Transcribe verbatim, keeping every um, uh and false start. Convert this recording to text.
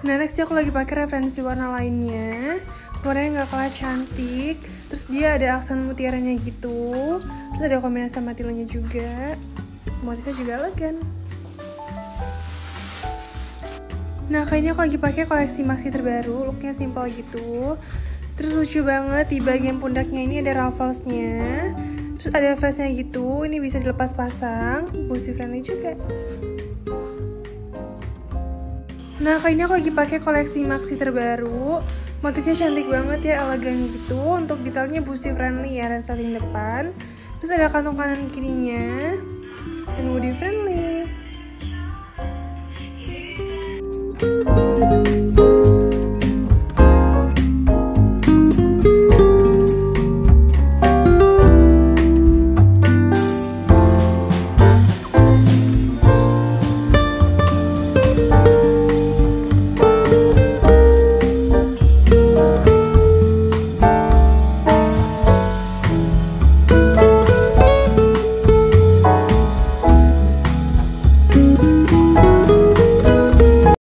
Nah, next aku lagi pakai referensi warna lainnya. Warnanya nggak kalah cantik. Terus dia ada aksen mutiaranya gitu. Terus ada kombinasi sama tilenya juga. Motifnya juga elegan. Nah, kayaknya aku lagi pakai koleksi maxi terbaru. Looknya simple gitu. Terus lucu banget, di bagian pundaknya ini ada rufflesnya. Terus ada vestnya gitu. Ini bisa dilepas pasang. Busi friendly juga. Nah, kali ini aku lagi pakai koleksi maxi terbaru. Motifnya cantik banget ya, elegan gitu. Untuk detailnya busi friendly ya, resleting depan. Terus ada kantong kanan kirinya dan woody friendly.